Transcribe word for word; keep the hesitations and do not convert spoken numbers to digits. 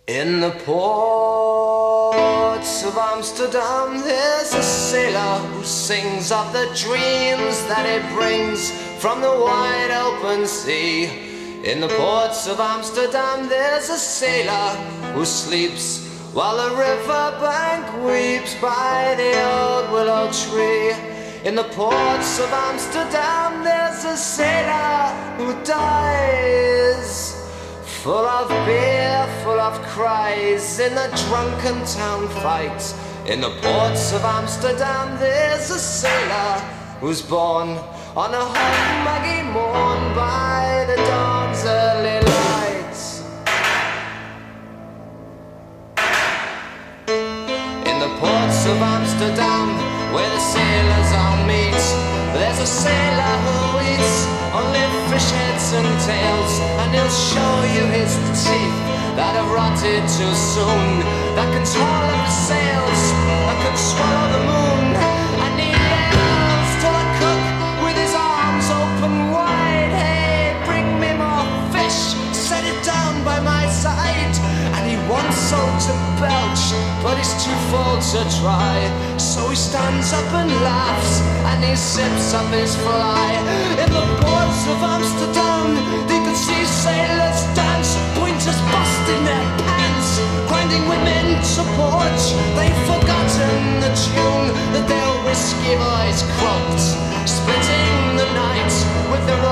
In the ports of Amsterdam, there's a sailor who sings of the dreams that he brings from the wide open sea. In the ports of Amsterdam, there's a sailor who sleeps while the riverbank weeps by the old willow tree. In the ports of Amsterdam, there's a sailor who dies, full of beer, full of cries, in the drunken town fight. In the ports of Amsterdam, there's a sailor who's born on a hot muggy morn by the dawn's early light. In the ports of Amsterdam, where the sailors all meet, there's a sailor who eats only fish heads and tails, and he'll show you his teeth that have rotted too soon, that can swallow the sails, that can swallow the moon. And he yells to the cook with his arms open wide, hey, bring me more fish, set it down by my side. And he wants so to belch, but he's too full to try, so he stands up and laughs, and he sips up his fly. In the ports of Amsterdam, they could see sailors dance, pointers busting their pants, grinding women to porch. They've forgotten the tune that their whiskey boys croaked, splitting the night with their